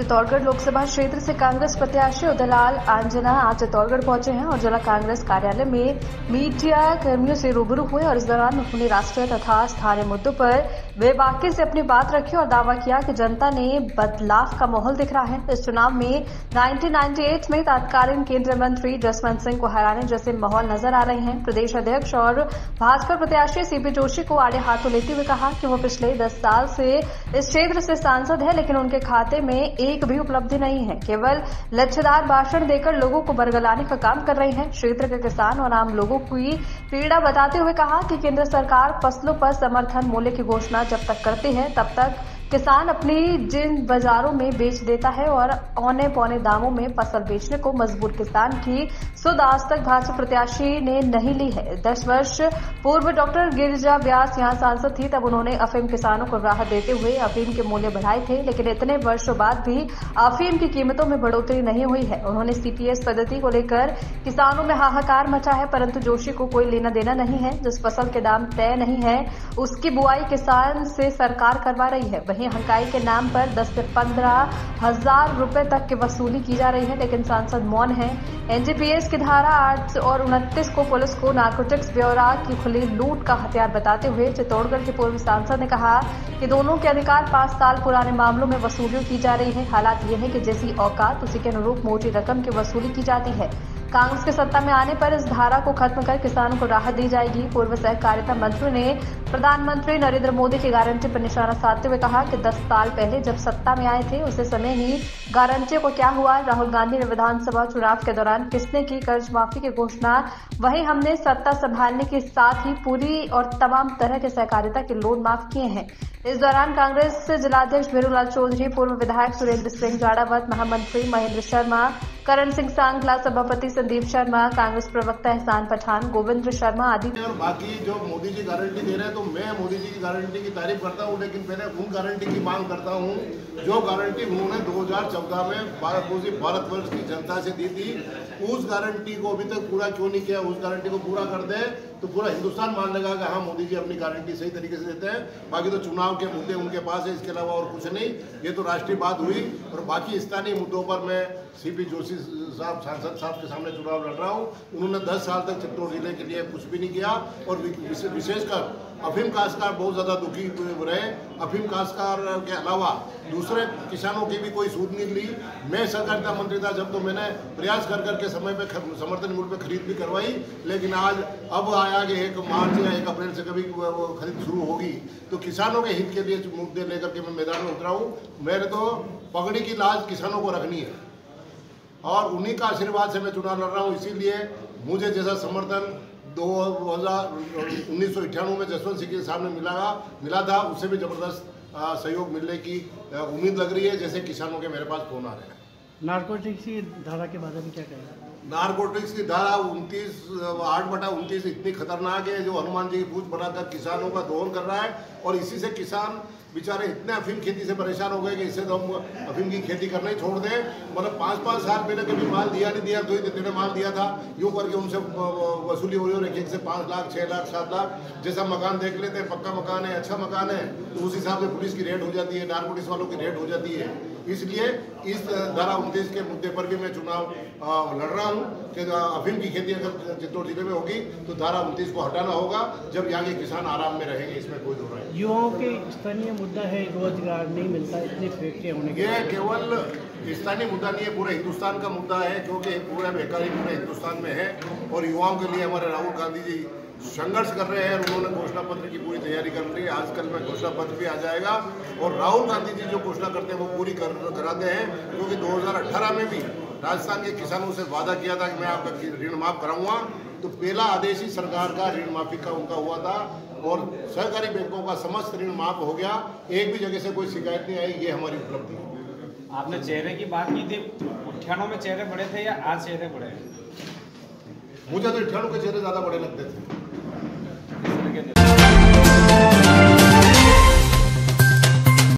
चित्तौड़गढ़ लोकसभा क्षेत्र से कांग्रेस प्रत्याशी उदयलाल आंजना आज चित्तौड़गढ़ पहुंचे हैं और जिला कांग्रेस कार्यालय में मीडिया कर्मियों से रूबरू हुए और इस दौरान उन्होंने राष्ट्रीय तथा स्थानीय मुद्दों पर बेबाकी से अपनी बात रखी और दावा किया कि जनता ने बदलाव का माहौल दिख रहा है। इस चुनाव में 1998 में तत्कालीन केंद्रीय मंत्री जसवंत सिंह को हराने जैसे माहौल नजर आ रहे हैं। प्रदेश अध्यक्ष और भाजपा प्रत्याशी सीपी जोशी को आड़े हाथों लेते हुए कहा कि वो पिछले 10 साल से इस क्षेत्र से सांसद है, लेकिन उनके खाते में एक भी उपलब्धि नहीं है। केवल लच्छेदार भाषण देकर लोगों को बरगलाने का काम कर रहे हैं। क्षेत्र के किसान और आम लोगों की पीड़ा बताते हुए कहा कि केंद्र सरकार फसलों पर समर्थन मूल्य की घोषणा जब तक करती है तब तक किसान अपनी जिन बाजारों में बेच देता है और औने पौने दामों में फसल बेचने को मजबूर किसान की सुध आज तक भाजपा प्रत्याशी ने नहीं ली है। 10 वर्ष पूर्व डॉक्टर गिरिजा व्यास यहां सांसद थी, तब उन्होंने अफीम किसानों को राहत देते हुए अफीम के मूल्य बढ़ाए थे, लेकिन इतने वर्षों बाद भी अफीम की कीमतों में बढ़ोतरी नहीं हुई है। उन्होंने सीपीएस पद्धति को लेकर किसानों में हाहाकार मचा है, परंतु जोशी को कोई लेना देना नहीं है। जिस फसल के दाम तय नहीं है उसकी बुआई किसान से सरकार करवा रही है। वहीं हंकाई के नाम पर 10 से 15 हजार रुपए तक की वसूली की जा रही है, लेकिन सांसद मौन है। एनडीपीएस की धारा 8 और 29 को पुलिस को नारकोटिक्स ब्यूरो की खुली लूट का हथियार बताते हुए चित्तौड़गढ़ के पूर्व सांसद ने कहा कि दोनों के अधिकार 5 साल पुराने मामलों में वसूली की जा रही है। हालात ये है कि जैसी औकात उसी के अनुरूप मोटी रकम की वसूली की जाती है। कांग्रेस के सत्ता में आने पर इस धारा को खत्म कर किसानों को राहत दी जाएगी। पूर्व सहकारिता मंत्री ने प्रधानमंत्री नरेंद्र मोदी की गारंटी पर निशाना साधते हुए कहा कि 10 साल पहले जब सत्ता में आए थे उसी समय ही गारंटी को क्या हुआ। राहुल गांधी ने विधानसभा चुनाव के दौरान किसने की कर्ज माफी की घोषणा, वहीं हमने सत्ता संभालने के साथ ही पूरी और तमाम तरह के सहकारिता के लोन माफ किए हैं। इस दौरान कांग्रेस जिलाध्यक्ष भीरूलाल चौधरी, पूर्व विधायक सुरेंद्र सिंह जाड़ावत, महामंत्री महेंद्र शर्मा, करण सिंह सांगला, सभापति संदीप शर्मा, कांग्रेस प्रवक्ता एहसान पठान, गोविंद शर्मा आदि। और बाकी जो मोदी जी गारंटी दे रहे हैं तो मैं मोदी जी की गारंटी की तारीफ करता हूं, लेकिन पहले उन गारंटी की मांग करता हूं जो गारंटी उन्होंने 2014 में भारतवर्ष की जनता से दी थी। उस गारंटी को अभी तक पूरा क्यों नहीं किया? उस गारंटी को पूरा कर दे तो पूरा हिंदुस्तान मान लेगा कि हाँ मोदी जी अपनी गारंटी सही तरीके से देते हैं। बाकी तो चुनाव के मुद्दे उनके पास है, इसके अलावा और कुछ नहीं। ये तो राष्ट्रीय बात हुई। और बाकी स्थानीय मुद्दों पर मैं सीपी जोशी साहब सांसद साहब के सामने चुनाव लड़ रहा हूँ। उन्होंने 10 साल तक चित्तौड़ जिले के लिए कुछ भी नहीं किया और विशेषकर अफीम काश्तकार बहुत ज़्यादा दुखी रहे। अफीम काश्तकार के अलावा दूसरे किसानों की भी कोई सूद नहीं ली। मैं सहकारिता मंत्री था जब, तो मैंने प्रयास कर करके समय पे समर्थन मूल्य पे खरीद भी करवाई, लेकिन आज अब आया कि 1 मार्च या 1 अप्रैल से कभी खरीद शुरू होगी। तो किसानों के हित के लिए मुद्दे लेकर के मैं मैदान में उतरा हूँ। मैंने तो पगड़ी की लाज किसानों को रखनी है और उन्हीं का आशीर्वाद से मैं चुनाव लड़ रहा हूँ। इसीलिए मुझे जैसा समर्थन 1998 में जसवंत सिंह के सामने मिला था, उससे भी जबरदस्त सहयोग मिलने की उम्मीद लग रही है, जैसे किसानों के मेरे पास फोन आ रहे हैं। नारकोटिक्स की धारा के बारे में क्या कहेंगे? नारकोटिक्स की धारा 8/29 इतनी खतरनाक है जो हनुमान जी की पूछ बनाकर किसानों का दोहन कर रहा है। और इसी से किसान बेचारे इतने अफीम खेती से परेशान हो गए कि इससे तो हम अफीम की खेती करना ही छोड़ दें। मतलब 5-5 साल पहले कभी माल दिया नहीं दिया, 2 दिन माल दिया था, यूँ करके उनसे वसूली हो रही है। एक से 5 लाख, 6 लाख, 7 लाख जैसा मकान देख लेते हैं, पक्का मकान है, अच्छा मकान है, तो उस हिसाब से पुलिस की रेड हो जाती है, नारकोटिक्स वालों की रेड हो जाती है। इसलिए इस धारा 29 के मुद्दे पर भी मैं चुनाव लड़ रहा हूँ कि अफीम की खेती अगर चित्तौड़ जिले में होगी तो धारा 29 को हटाना होगा, जब यहाँ के किसान आराम में रहेंगे, इसमें कोई दो राय। युवाओं के स्थानीय मुद्दा है, रोजगार नहीं मिलता, इतनी फैक्ट्रियाँ होने के ये केवल स्थानीय मुद्दा नहीं है, पूरे हिंदुस्तान का मुद्दा है, क्योंकि पूरा बेकारी पूरे हिंदुस्तान में है। और युवाओं के लिए हमारे राहुल गांधी जी संघर्ष कर रहे हैं। उन्होंने घोषणा पत्र की पूरी तैयारी कर ली है। आजकल में घोषणा पत्र भी आ जाएगा और राहुल गांधी जी जो घोषणा करते हैं वो पूरी कराते हैं, क्योंकि 2018 में भी राजस्थान के किसानों से वादा किया था कि मैं आपका ऋण माफ कराऊंगा। तो पहला आदेश ही सरकार का ऋण माफी का उनका हुआ था और सहकारी बैंकों का समस्त ऋण माफ हो गया। एक भी जगह से कोई शिकायत नहीं आई। ये हमारी उपलब्धि है। आपने चेहरे की बात की थी, 98 में चेहरे बड़े थे या आज चेहरे बड़े हैं? मुझे तो 98 के चेहरे ज़्यादा बड़े लगते थे।